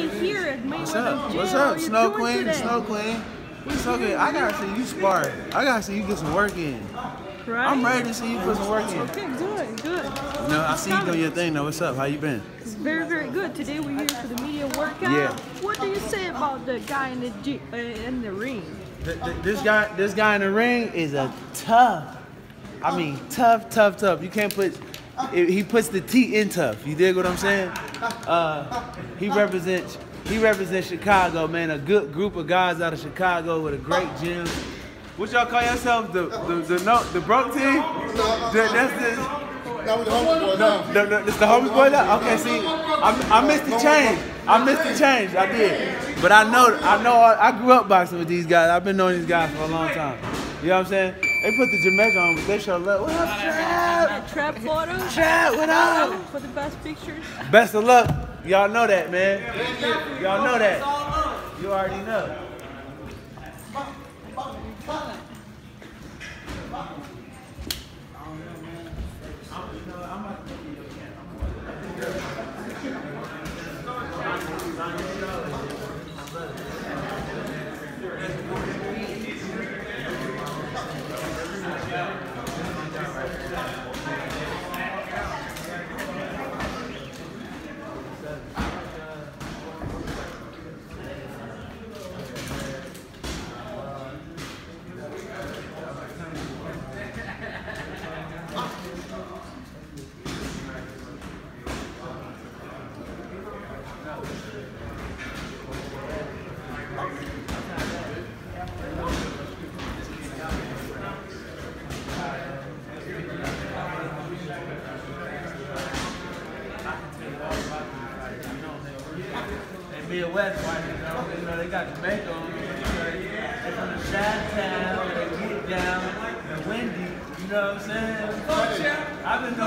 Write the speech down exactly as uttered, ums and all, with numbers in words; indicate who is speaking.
Speaker 1: here at Mayweather
Speaker 2: What's up?
Speaker 1: Gym.
Speaker 2: What's
Speaker 1: How
Speaker 2: up,
Speaker 1: you
Speaker 2: Snow
Speaker 1: doing
Speaker 2: Queen?
Speaker 1: today?
Speaker 2: Snow Queen. It's okay. I gotta see you spar. I gotta see you get some work in.
Speaker 1: Right?
Speaker 2: I'm ready to see you put some work in.
Speaker 1: Okay, good, good.
Speaker 2: No, I see you doing your thing though. What's up? How you been?
Speaker 1: Very, very good. Today we're here for the media workout.
Speaker 2: Yeah.
Speaker 1: What do you say about the guy in the G uh, in the ring?
Speaker 2: Th- th- This guy, this guy in the ring is a tough. I mean, tough, tough, tough. You can't put. He puts the T in tough. You dig what I'm saying? Uh, he represents. He represents Chicago, man. A good group of guys out of Chicago with a great gym. What y'all call yourself? The the the no the broke team? The, that's the.
Speaker 3: That was the homie boy now.
Speaker 2: The, the, it's the homie boy now? Okay, see, I, I missed the change. I missed the change. I did. But I know, I know, I grew up boxing with these guys. I've been knowing these guys for a long time. You know what I'm saying? They put the Jamaica on, but they show love. What up, Trap?
Speaker 1: Trap photos.
Speaker 2: Trap, what up?
Speaker 1: For the best pictures.
Speaker 2: Best of luck. Y'all know that, man. Y'all know that. You already know. Midwest, right? You know, you know, they got Jamaica on there. They're from the Chi-Town, they get down, the windy, you know what I'm saying? I've been